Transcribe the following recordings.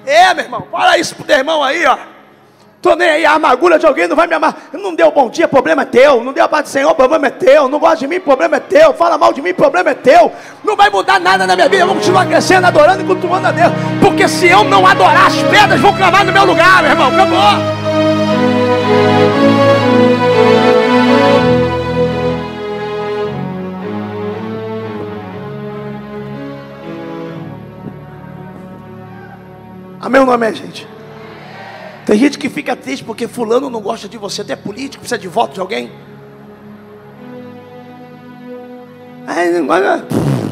Meu irmão, fala isso pro teu irmão aí, ó. Tô nem aí, a amargura de alguém não vai me amar. Não deu bom dia, problema é teu. Não deu a paz do Senhor, problema é teu. Não gosta de mim, problema é teu. Fala mal de mim, problema é teu. Não vai mudar nada na minha vida. Eu vou continuar crescendo, adorando e cultuando a Deus. Porque se eu não adorar, as pedras vão cravar no meu lugar, meu irmão. Acabou. Amém ou não amém, gente? Tem gente que fica triste porque fulano não gosta de você. Até político, precisa de voto de alguém. Não gosta.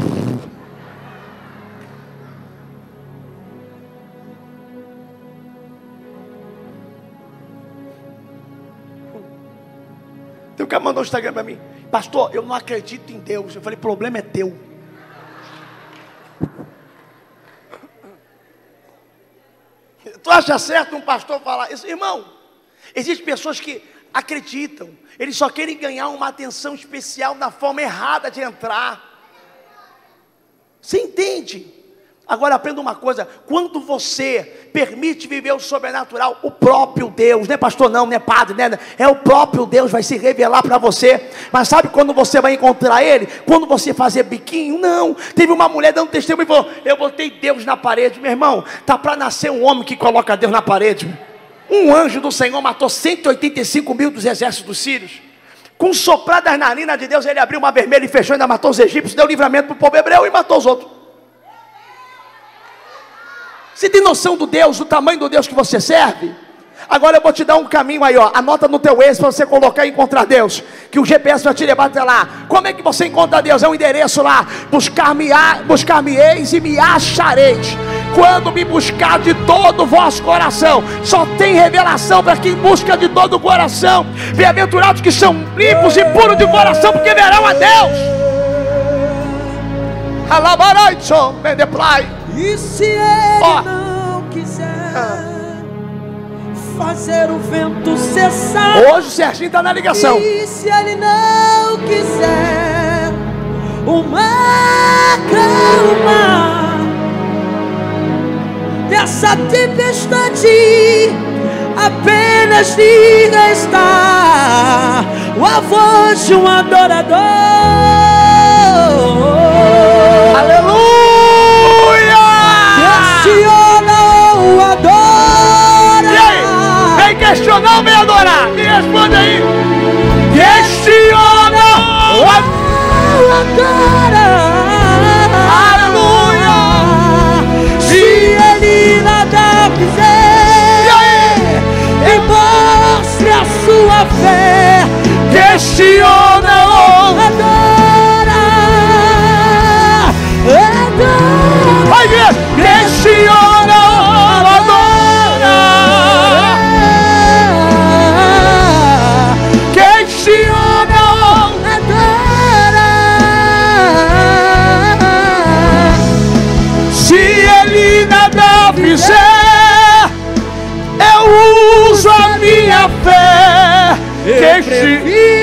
Tem um cara que mandou um Instagram para mim: pastor, eu não acredito em Deus. Eu falei: problema é teu. Tu acha certo um pastor falar isso? Irmão, existem pessoas que acreditam, eles só querem ganhar uma atenção especial na forma errada de entrar. Você entende? Agora aprenda uma coisa: quando você permite viver o sobrenatural, o próprio Deus, não é pastor não, não é padre, né? É o próprio Deus vai se revelar para você. Mas sabe quando você vai encontrar Ele? Quando você fazer biquinho? Não. Teve uma mulher dando testemunho e falou: eu botei Deus na parede. Meu irmão, tá para nascer um homem que coloca Deus na parede. Um anjo do Senhor matou 185 mil dos exércitos dos sírios. Com um soprar das narinas de Deus, ele abriu uma vermelha e fechou, ainda matou os egípcios, deu livramento para o povo hebreu e matou os outros. Você tem noção do Deus, do tamanho do Deus que você serve? Agora eu vou te dar um caminho aí, ó. Anota no teu Waze para você colocar e encontrar Deus, que o GPS vai te levar até lá. Como é que você encontra Deus? É um endereço lá: buscar-me-eis e me achareis, quando me buscar de todo o vosso coração. Só tem revelação para quem busca de todo o coração. Bem-aventurados que são limpos e puros de coração, porque verão a Deus. E se Ele não quiser fazer o vento cessar? Hoje o Serginho está na ligação. E se Ele não quiser o mar calmar dessa tempestade, apenas diga está a voz de um adorador. Aleluia! Questiona ou adora? E aí? Vem questionar ou vem adorar? Me responde aí. Questiona ou adora? Aleluia! Se Ele nada fizer, e mostre a sua fé. Questiona ou adora? Vai ver! Questiona ou adora? Questiona ou adora? Se Ele nada fizer, eu uso a minha fé. Eu prefiro